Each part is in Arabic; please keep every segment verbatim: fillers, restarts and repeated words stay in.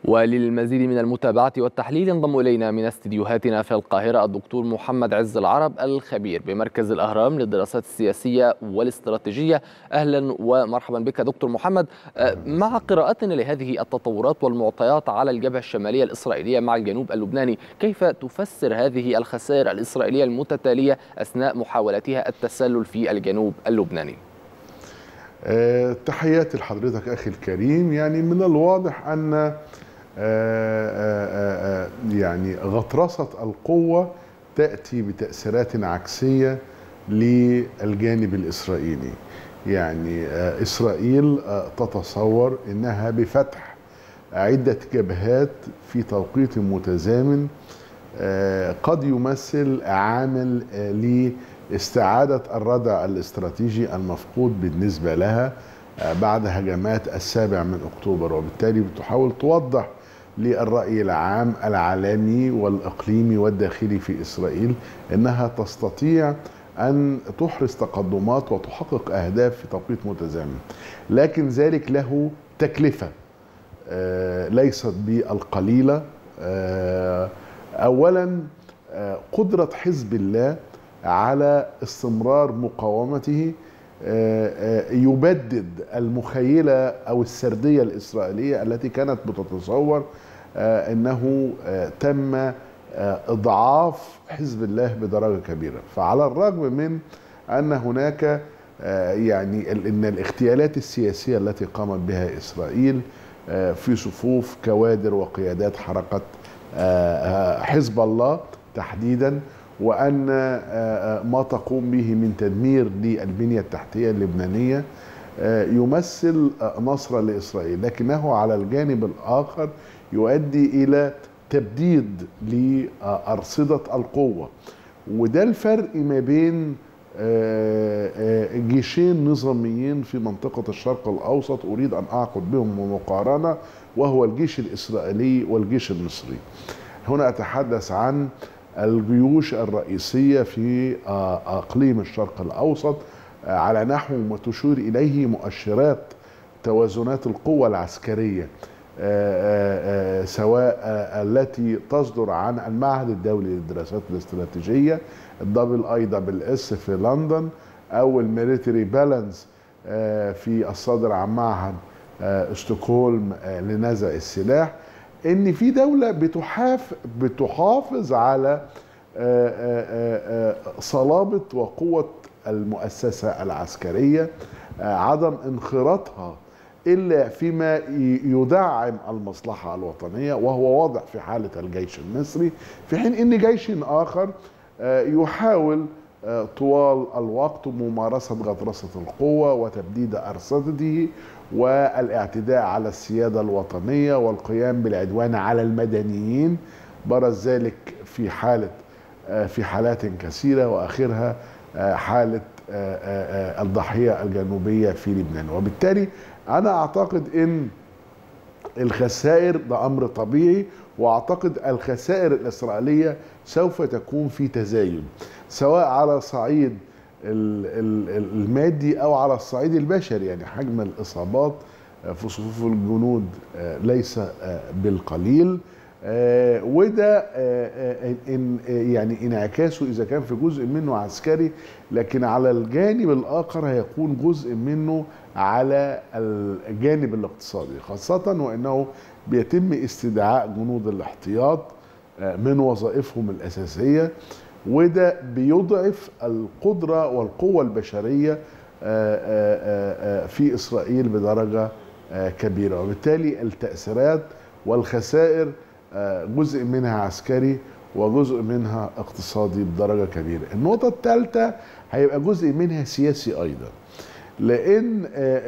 وللمزيد من المتابعة والتحليل ينضم إلينا من استديوهاتنا في القاهرة الدكتور محمد عز العرب الخبير بمركز الأهرام للدراسات السياسية والاستراتيجية. أهلا ومرحبا بك دكتور محمد. مع قراءتنا لهذه التطورات والمعطيات على الجبهة الشمالية الإسرائيلية مع الجنوب اللبناني، كيف تفسر هذه الخسائر الإسرائيلية المتتالية أثناء محاولتها التسلل في الجنوب اللبناني؟ أه تحياتي لحضرتك أخي الكريم. يعني من الواضح أن أه أه يعني غطرسة القوة تأتي بتأثيرات عكسية للجانب الإسرائيلي. يعني أه إسرائيل أه تتصور أنها بفتح عدة جبهات في توقيت متزامن أه قد يمثل عامل أه ل استعادة الردع الاستراتيجي المفقود بالنسبة لها بعد هجمات السابع من أكتوبر، وبالتالي بتحاول توضح للرأي العام العالمي والإقليمي والداخلي في إسرائيل أنها تستطيع أن تحرز تقدمات وتحقق أهداف في توقيت متزامن، لكن ذلك له تكلفة ليست بالقليلة. أولا قدرة حزب الله على استمرار مقاومته يبدد المخيلة أو السردية الإسرائيلية التي كانت بتتصور أنه تم إضعاف حزب الله بدرجة كبيرة. فعلى الرغم من أن هناك يعني أن الاغتيالات السياسية التي قامت بها إسرائيل في صفوف كوادر وقيادات حركة حزب الله تحديدا، وأن ما تقوم به من تدمير للبنية التحتية اللبنانية يمثل نصرا لإسرائيل، لكنه على الجانب الآخر يؤدي إلى تبديد لأرصدة القوة. وده الفرق ما بين جيشين نظاميين في منطقة الشرق الأوسط أريد أن أعقد بهم مقارنة، وهو الجيش الإسرائيلي والجيش المصري. هنا أتحدث عن الجيوش الرئيسية في أقليم الشرق الأوسط على نحو ما تشير إليه مؤشرات توازنات القوة العسكرية، سواء التي تصدر عن المعهد الدولي للدراسات الاستراتيجية الدبل اي دبل اس في لندن، أو الميليتري بالانس في الصادر عن معهد ستوكهولم لنزع السلاح، ان في دولة بتحاف بتحافظ على صلابة وقوة المؤسسة العسكرية، عدم انخراطها إلا فيما يدعم المصلحة الوطنية، وهو واضح في حالة الجيش المصري، في حين ان جيش آخر يحاول طوال الوقت ممارسة غطرسة القوة وتبديد أرصدته والاعتداء على السيادة الوطنية والقيام بالعدوان على المدنيين. برز ذلك في حالة في حالات كثيرة، وآخرها حالة الضاحية الجنوبية في لبنان. وبالتالي أنا أعتقد أن الخسائر ده أمر طبيعي، وأعتقد الخسائر الإسرائيلية سوف تكون في تزايد، سواء على صعيد المادي أو على الصعيد البشري. يعني حجم الإصابات في صفوف الجنود ليس بالقليل، وده يعني انعكاسه إذا كان في جزء منه عسكري، لكن على الجانب الآخر هيكون جزء منه على الجانب الاقتصادي، خاصة وأنه بيتم استدعاء جنود الاحتياط من وظائفهم الأساسية، وده بيضعف القدرة والقوة البشرية في إسرائيل بدرجة كبيرة. وبالتالي التأثيرات والخسائر جزء منها عسكري وجزء منها اقتصادي بدرجة كبيرة. النقطة الثالثة هيبقى جزء منها سياسي أيضا، لأن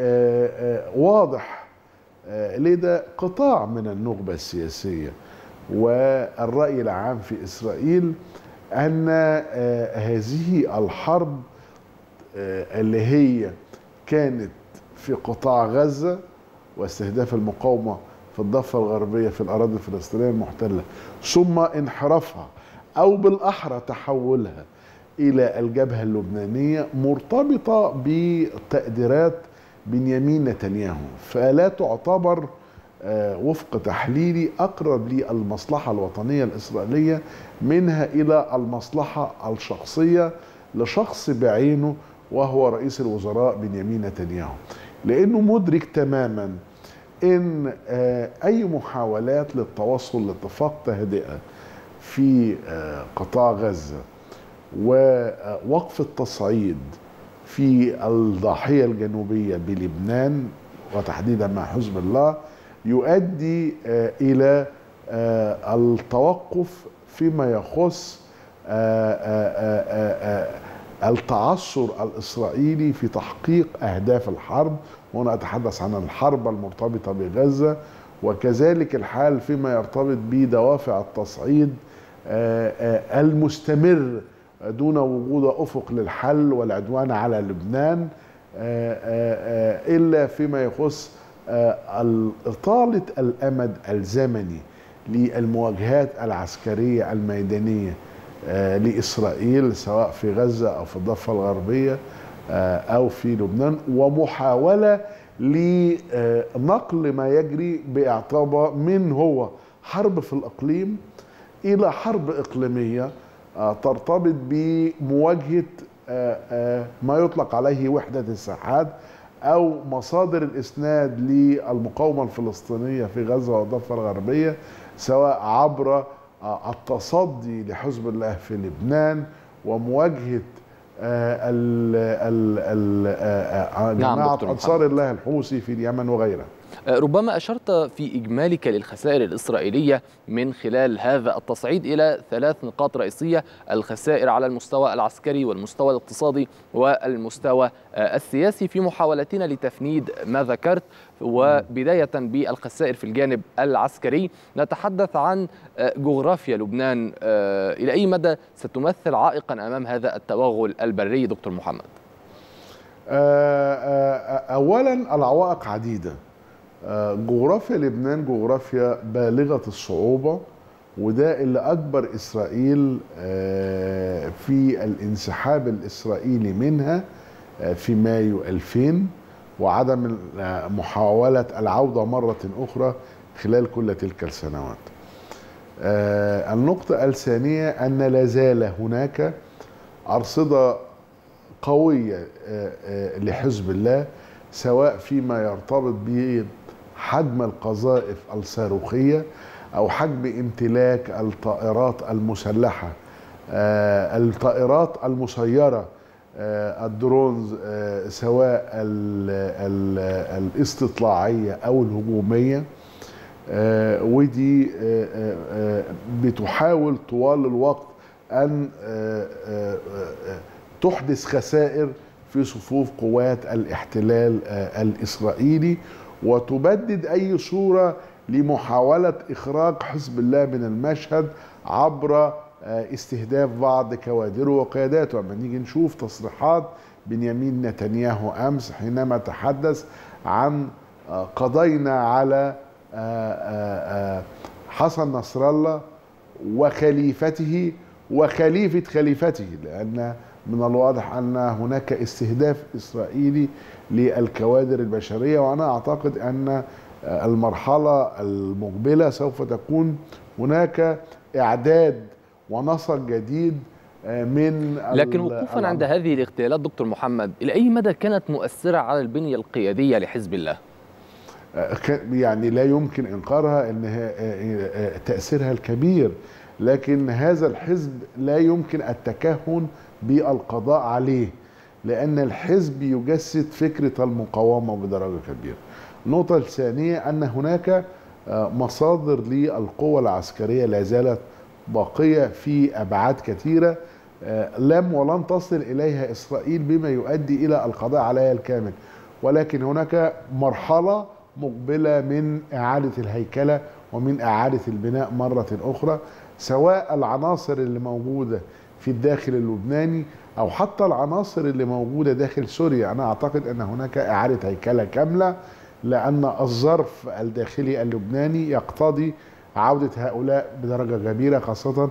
واضح لدى قطاع من النخبة السياسية والرأي العام في إسرائيل أن هذه الحرب اللي هي كانت في قطاع غزة واستهداف المقاومة في الضفة الغربية في الأراضي الفلسطينية المحتلة، ثم انحرافها أو بالأحرى تحولها إلى الجبهة اللبنانية، مرتبطة بتقديرات بنيامين نتنياهو، فلا تعتبر وفق تحليلي أقرب للمصلحة الوطنية الإسرائيلية منها إلى المصلحة الشخصية لشخص بعينه وهو رئيس الوزراء بنيامين نتنياهو، لأنه مدرك تماما إن أي محاولات للتوصل لاتفاق تهدئة في قطاع غزة ووقف التصعيد في الضاحية الجنوبية بلبنان وتحديدا مع حزب الله يؤدي إلى التوقف فيما يخص التعثر الإسرائيلي في تحقيق أهداف الحرب، وهنا أتحدث عن الحرب المرتبطة بغزة، وكذلك الحال فيما يرتبط بدوافع التصعيد المستمر دون وجود أفق للحل والعدوان على لبنان، إلا فيما يخص إطالة الأمد الزمني للمواجهات العسكرية الميدانية لإسرائيل سواء في غزة أو في الضفة الغربية أو في لبنان، ومحاولة لنقل ما يجري باعتبار من هو حرب في الإقليم إلى حرب إقليمية ترتبط بمواجهة ما يطلق عليه وحدة الساحات أو مصادر الإسناد للمقاومة الفلسطينية في غزة والضفة الغربية، سواء عبر التصدي لحزب الله في لبنان ومواجهة جماعة أنصار الله الحوثي في اليمن وغيرها. ربما أشرت في إجمالك للخسائر الإسرائيلية من خلال هذا التصعيد إلى ثلاث نقاط رئيسية: الخسائر على المستوى العسكري والمستوى الاقتصادي والمستوى السياسي، في محاولتنا لتفنيد ما ذكرت. وبداية بالخسائر في الجانب العسكري، نتحدث عن جغرافيا لبنان، إلى أي مدى ستمثل عائقا أمام هذا التوغل البري دكتور محمد؟ أولا العوائق عديدة. جغرافيا لبنان جغرافيا بالغة الصعوبة، وده اللي أجبر إسرائيل في الانسحاب الإسرائيلي منها في مايو ألفين وعدم محاولة العودة مرة أخرى خلال كل تلك السنوات. النقطة الثانية أن لا زال هناك أرصدة قوية لحزب الله، سواء فيما يرتبط بحجم القذائف الصاروخية أو حجم امتلاك الطائرات المسلحة، الطائرات المسيرة، الدرونز، سواء الاستطلاعية أو الهجومية، ودي بتحاول طوال الوقت أن تحدث خسائر في صفوف قوات الاحتلال الإسرائيلي، وتبدد أي صورة لمحاولة إخراج حزب الله من المشهد عبر استهداف بعض كوادره وقياداته. لما نيجي نشوف تصريحات بنيامين نتنياهو أمس حينما تحدث عن قضينا على حسن نصر الله وخليفته وخليفة خليفته، لأن من الواضح أن هناك استهداف إسرائيلي للكوادر البشرية. وأنا أعتقد أن المرحلة المقبلة سوف تكون هناك إعداد ونسق جديد من، لكن وقوفا عند هذه الاغتيالات دكتور محمد، إلى أي مدى كانت مؤثرة على البنية القيادية لحزب الله؟ يعني لا يمكن إنكارها أن تأثيرها الكبير، لكن هذا الحزب لا يمكن التكهن بالقضاء عليه، لأن الحزب يجسد فكرة المقاومة بدرجة كبيرة. النقطة الثانية أن هناك مصادر للقوة العسكرية لا زالت باقية في أبعاد كثيرة لم ولن تصل إليها إسرائيل بما يؤدي إلى القضاء عليها الكامل، ولكن هناك مرحلة مقبلة من إعادة الهيكلة ومن إعادة البناء مرة أخرى، سواء العناصر اللي موجودة في الداخل اللبناني أو حتى العناصر اللي موجودة داخل سوريا. أنا أعتقد أن هناك إعادة هيكلة كاملة، لأن الظرف الداخلي اللبناني يقتضي عودة هؤلاء بدرجة كبيرة، خاصة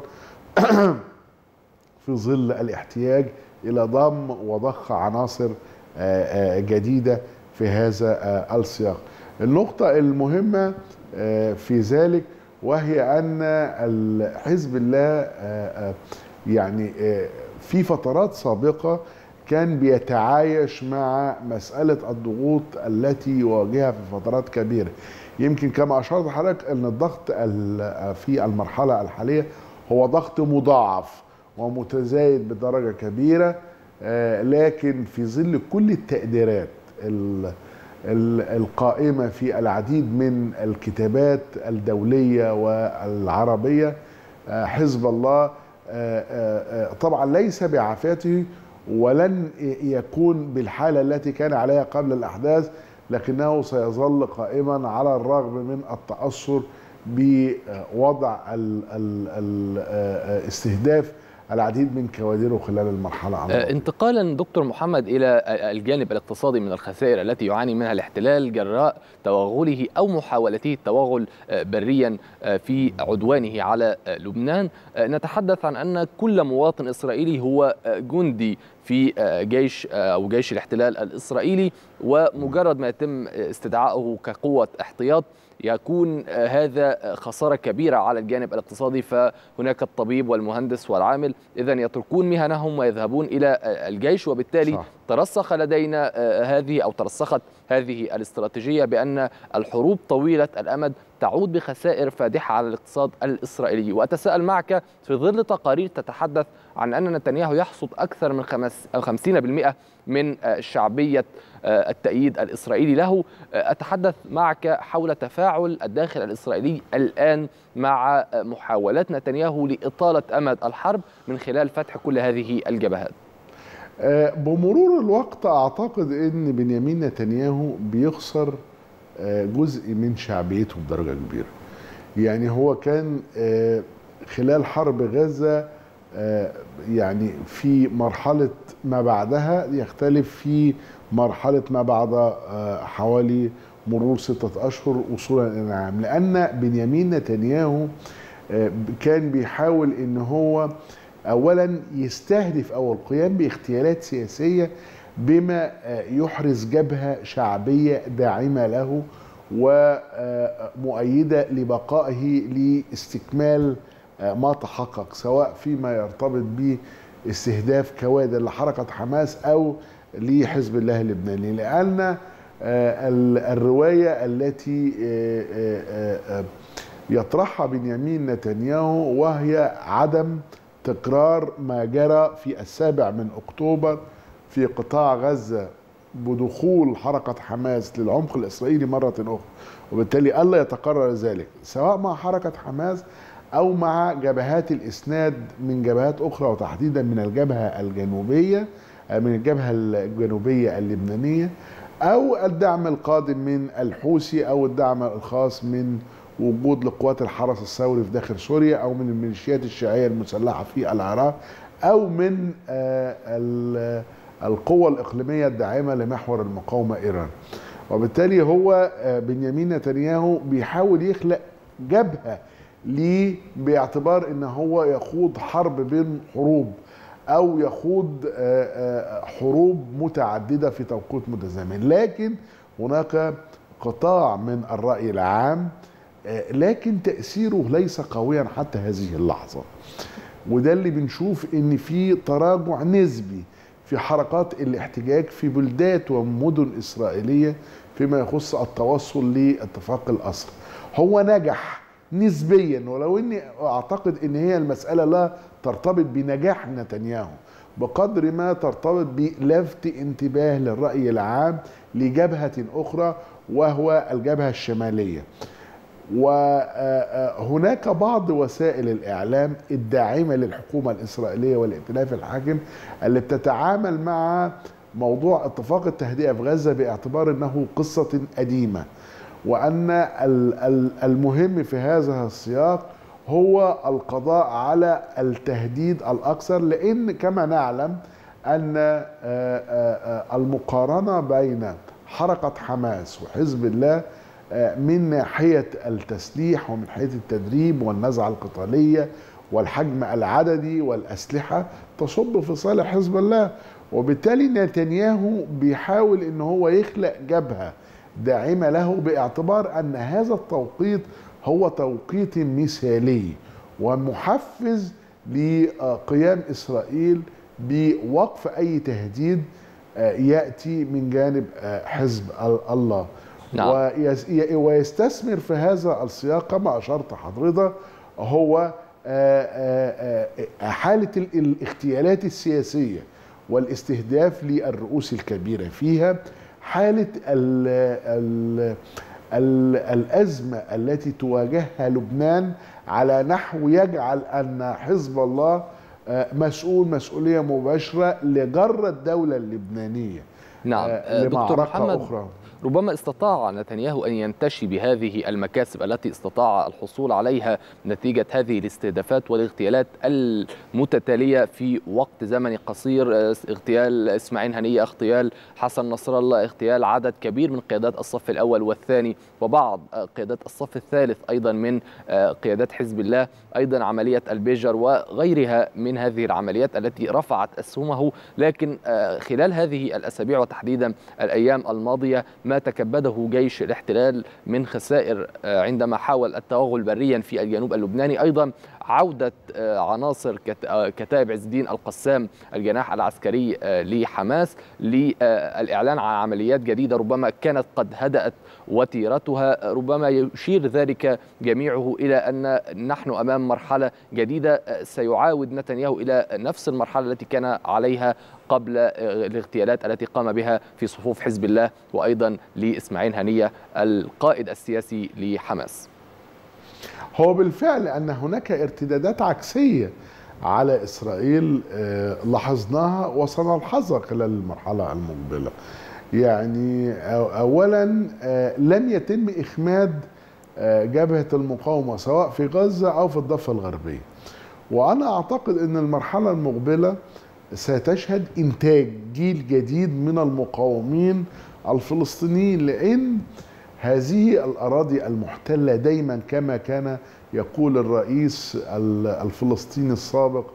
في ظل الاحتياج إلى ضم وضخ عناصر جديدة في هذا السياق. النقطة المهمة في ذلك، وهي أن حزب الله يعني في فترات سابقة كان بيتعايش مع مسألة الضغوط التي يواجهها في فترات كبيرة. يمكن كما أشرت حضرتك أن الضغط في المرحلة الحالية هو ضغط مضاعف ومتزايد بدرجة كبيرة، لكن في ظل كل التقديرات القائمة في العديد من الكتابات الدولية والعربية، حزب الله طبعا ليس بعافيته ولن يكون بالحالة التي كان عليها قبل الأحداث، لكنه سيظل قائما على الرغم من التأثر بوضع استهداف العديد من كوادره خلال المرحلة. انتقالا دكتور محمد إلى الجانب الاقتصادي من الخسائر التي يعاني منها الاحتلال جراء توغله أو محاولته التوغل بريا في عدوانه على لبنان، نتحدث عن أن كل مواطن إسرائيلي هو جندي في جيش أو جيش الاحتلال الإسرائيلي، ومجرد ما يتم استدعائه كقوة احتياط يكون هذا خسارة كبيرة على الجانب الاقتصادي، فهناك الطبيب والمهندس والعامل إذا يتركون مهنهم ويذهبون إلى الجيش، وبالتالي صح. ترسخ لدينا هذه أو ترسخت هذه الاستراتيجية بأن الحروب طويلة الأمد تعود بخسائر فادحة على الاقتصاد الإسرائيلي. وأتساءل معك في ظل تقارير تتحدث عن أن نتنياهو يحصد أكثر من خمسين بالمئة من شعبية التأييد الإسرائيلي له، أتحدث معك حول تفاعل الداخل الإسرائيلي الآن مع محاولات نتنياهو لإطالة أمد الحرب من خلال فتح كل هذه الجبهات. بمرور الوقت أعتقد أن بنيامين نتنياهو بيخسر جزء من شعبيته بدرجة كبيرة. يعني هو كان خلال حرب غزة يعني في مرحلة ما بعدها يختلف في مرحلة ما بعد حوالي مرور ستة أشهر وصولا إلى عام، لأن بنيامين نتنياهو كان بيحاول إن هو أولا يستهدف أو القيام باغتيالات سياسية بما يحرز جبهة شعبية داعمة له ومؤيدة لبقائه لاستكمال ما تحقق، سواء فيما يرتبط باستهداف كوادر لحركة حماس أو لحزب الله اللبناني. لأن الرواية التي يطرحها بنيامين نتنياهو وهي عدم تكرار ما جرى في السابع من أكتوبر في قطاع غزة بدخول حركة حماس للعمق الإسرائيلي مرة أخرى، وبالتالي ألا يتكرر ذلك سواء مع حركة حماس أو مع جبهات الإسناد من جبهات أخرى، وتحديدا من الجبهة الجنوبية من الجبهة الجنوبية اللبنانية، أو الدعم القادم من الحوثي، أو الدعم الخاص من وجود لقوات الحرس الثوري في داخل سوريا، أو من الميليشيات الشيعية المسلحة في العراق، أو من القوى الإقليمية الداعمة لمحور المقاومة إيران. وبالتالي هو بنيامين نتنياهو بيحاول يخلق جبهة ليه باعتبار ان هو يخوض حرب بين حروب او يخوض حروب متعددة في توقيت متزامن، لكن هناك قطاع من الرأي العام لكن تأثيره ليس قويا حتى هذه اللحظة، وده اللي بنشوف ان في تراجع نسبي في حركات الاحتجاج في بلدات ومدن إسرائيلية فيما يخص التوصل لاتفاق الأسرى. هو نجح نسبيا، ولو اني اعتقد ان هي المسألة لا ترتبط بنجاح نتنياهو بقدر ما ترتبط بلفت انتباه للرأي العام لجبهة اخرى وهو الجبهة الشمالية. وهناك بعض وسائل الإعلام الداعمة للحكومة الإسرائيلية والائتلاف الحاكم اللي بتتعامل مع موضوع اتفاق التهدئة في غزة باعتبار أنه قصة قديمة، وأن المهم في هذا السياق هو القضاء على التهديد الأكثر، لأن كما نعلم أن المقارنة بين حركة حماس وحزب الله من ناحية التسليح ومن ناحية التدريب والنزعة القتالية والحجم العددي والأسلحة تصب في صالح حزب الله. وبالتالي نتنياهو بيحاول ان هو يخلق جبهة داعمة له، باعتبار أن هذا التوقيت هو توقيت مثالي ومحفز لقيام إسرائيل بوقف أي تهديد يأتي من جانب حزب الله. نعم. ويستثمر في هذا السياق كما أشرت حضرتك هو حالة الاغتيالات السياسية والاستهداف للرؤوس الكبيرة فيها، حالة ال ال ال الأزمة التي تواجهها لبنان على نحو يجعل أن حزب الله مسؤول مسؤولية مباشرة لجر الدولة اللبنانية. نعم. دكتور محمد، أخرى. ربما استطاع نتنياهو أن ينتشي بهذه المكاسب التي استطاع الحصول عليها نتيجة هذه الاستهدافات والاغتيالات المتتالية في وقت زمني قصير، اغتيال إسماعيل هنية، اغتيال حسن نصر الله، اغتيال عدد كبير من قيادات الصف الأول والثاني وبعض قيادات الصف الثالث أيضا من قيادات حزب الله، أيضا عملية البيجر وغيرها من هذه العمليات التي رفعت أسهمه. لكن خلال هذه الأسابيع وتحديدا الأيام الماضية ما تكبده جيش الاحتلال من خسائر عندما حاول التوغل بريا في الجنوب اللبناني، أيضا عودة عناصر كتائب عز الدين القسام الجناح العسكري لحماس للإعلان عن عمليات جديدة ربما كانت قد هدأت وتيرتها. ربما يشير ذلك جميعه إلى أن نحن أمام مرحلة جديدة سيعاود نتنياهو إلى نفس المرحلة التي كان عليها قبل الاغتيالات التي قام بها في صفوف حزب الله وأيضا لإسماعيل هنية القائد السياسي لحماس. هو بالفعل أن هناك ارتدادات عكسية على إسرائيل لاحظناها وسنلحظها خلال المرحلة المقبلة. يعني أولا لم يتم إخماد جبهة المقاومة سواء في غزة أو في الضفة الغربية، وأنا أعتقد أن المرحلة المقبلة ستشهد إنتاج جيل جديد من المقاومين الفلسطينيين، لأن هذه الأراضي المحتلة دايما كما كان يقول الرئيس الفلسطيني السابق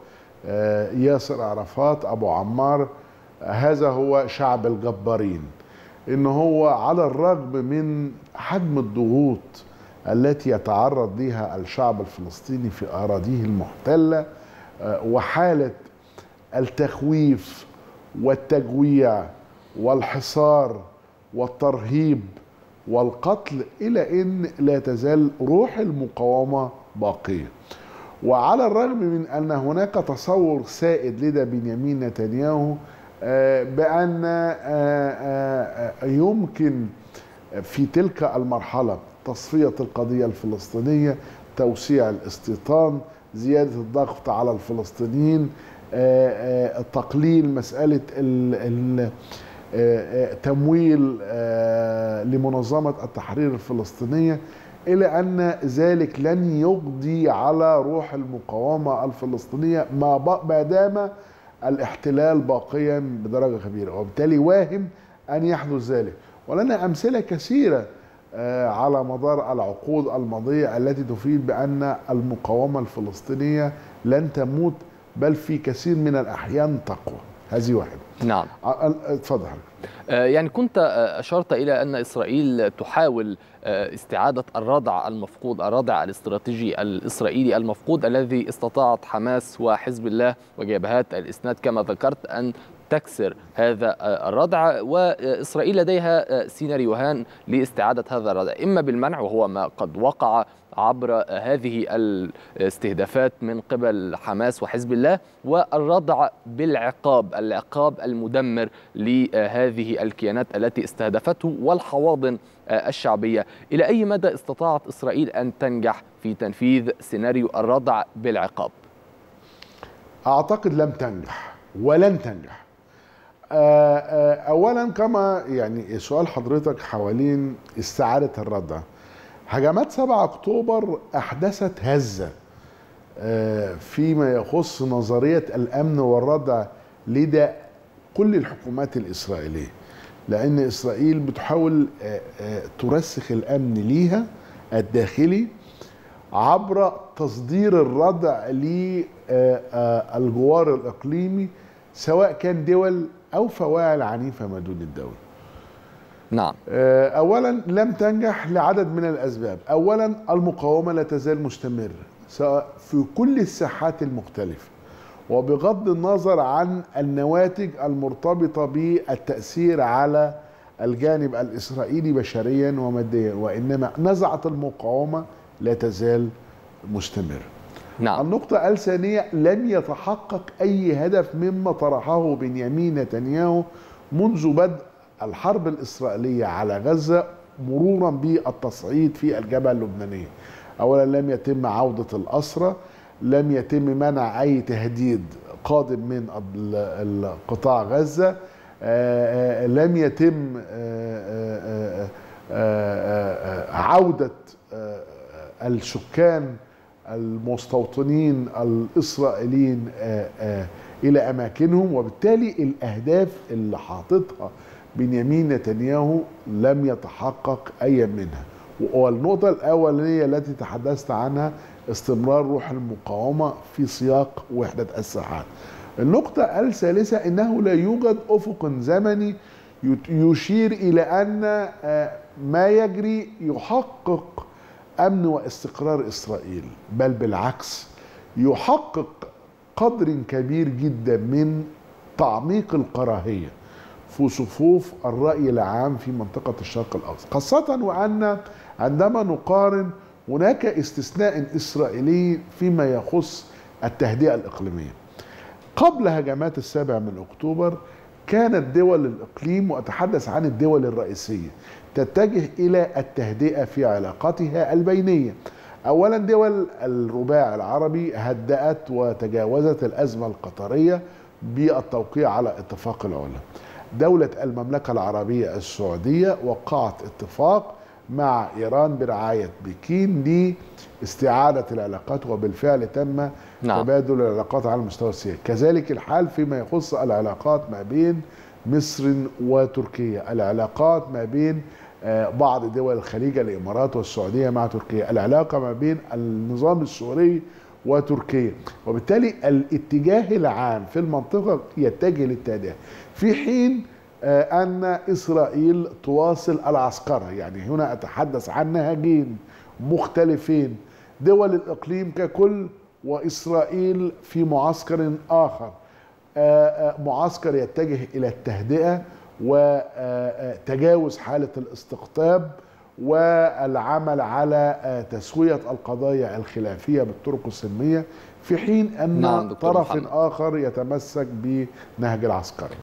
ياسر عرفات أبو عمار، هذا هو شعب الجبارين. إن هو على الرغم من حجم الضغوط التي يتعرض لها الشعب الفلسطيني في أراضيه المحتلة وحالة التخويف والتجويع والحصار والترهيب والقتل، إلى أن لا تزال روح المقاومة باقية. وعلى الرغم من أن هناك تصور سائد لدى بنيامين نتنياهو بأن يمكن في تلك المرحلة تصفية القضية الفلسطينية، توسيع الاستيطان، زيادة الضغط على الفلسطينيين، تقليل مسألة تمويل لمنظمة التحرير الفلسطينية، إلى أن ذلك لن يقضي على روح المقاومة الفلسطينية ما دام الاحتلال باقيا بدرجة كبيرة، وبالتالي واهم أن يحدث ذلك. ولنا أمثلة كثيرة على مدار العقود الماضية التي تفيد بأن المقاومة الفلسطينية لن تموت، بل في كثير من الأحيان تقوى. هذه واحدة. نعم. اتفضل. يعني كنت أشرت إلى أن إسرائيل تحاول استعادة الردع المفقود، الردع الاستراتيجي الإسرائيلي المفقود الذي استطاعت حماس وحزب الله وجبهات الإسناد كما ذكرت أن تكسر هذا الردع، وإسرائيل لديها سيناريوهان لاستعادة هذا الردع، إما بالمنع وهو ما قد وقع عبر هذه الاستهدافات من قبل حماس وحزب الله، والردع بالعقاب، العقاب المدمر لهذه الكيانات التي استهدفته والحواضن الشعبية. إلى أي مدى استطاعت إسرائيل أن تنجح في تنفيذ سيناريو الردع بالعقاب؟ أعتقد لم تنجح ولن تنجح. أولا كما يعني سؤال حضرتك حوالين استعادة الردع، هجمات سبعة أكتوبر أحدثت هزة فيما يخص نظرية الأمن والردع لدى كل الحكومات الإسرائيلية، لأن إسرائيل بتحاول ترسخ الأمن ليها الداخلي عبر تصدير الردع للجوار الإقليمي، سواء كان دول أو فواعل عنيفة ما دون الدولة. نعم. أولا لم تنجح لعدد من الأسباب. أولا المقاومة لا تزال مستمرة سواء في كل الساحات المختلفة، وبغض النظر عن النواتج المرتبطة بالتأثير على الجانب الإسرائيلي بشريا وماديا، وإنما نزعة المقاومة لا تزال مستمرة. نعم. النقطة الثانية، لم يتحقق أي هدف مما طرحه بنيامين نتنياهو منذ بدء الحرب الإسرائيلية على غزة مرورا بالتصعيد في الجبهة اللبنانية. أولا لم يتم عودة الأسرى، لم يتم منع أي تهديد قادم من قطاع غزة، لم يتم عودة السكان المستوطنين الإسرائيليين إلى أماكنهم، وبالتالي الأهداف اللي حاططها بنيامين نتنياهو لم يتحقق أي منها. والنقطة الأولانية التي تحدثت عنها استمرار روح المقاومة في سياق وحدة الساحات. النقطة الثالثة أنه لا يوجد أفق زمني يشير إلى أن ما يجري يحقق أمن واستقرار إسرائيل، بل بالعكس يحقق قدر كبير جدا من تعميق الكراهية في صفوف الرأي العام في منطقة الشرق الأوسط، خاصة وأن عندما نقارن هناك استثناء إسرائيلي فيما يخص التهدئة الإقليمية. قبل هجمات السابع من أكتوبر كانت دول الإقليم، وأتحدث عن الدول الرئيسية، تتجه إلى التهدئة في علاقاتها البينية. أولا دول الرباع العربي هدأت وتجاوزت الأزمة القطرية بالتوقيع على اتفاق العلا. دولة المملكة العربية السعودية وقعت اتفاق مع إيران برعاية بكين لاستعادة العلاقات، وبالفعل تم نعم. تبادل العلاقات على المستوى السياسي. كذلك الحال فيما يخص العلاقات ما بين مصر وتركيا، العلاقات ما بين بعض دول الخليج الإمارات والسعودية مع تركيا، العلاقة ما بين النظام السوري وتركيا، وبالتالي الاتجاه العام في المنطقة يتجه للتهدئة، في حين أن إسرائيل تواصل العسكرة. يعني هنا أتحدث عن نهجين مختلفين، دول الإقليم ككل وإسرائيل في معسكر آخر، معسكر يتجه إلى التهدئة وتجاوز حالة الاستقطاب والعمل على تسوية القضايا الخلافية بالطرق السلمية، في حين أن نعم طرف محمد. آخر يتمسك بنهج العسكرة.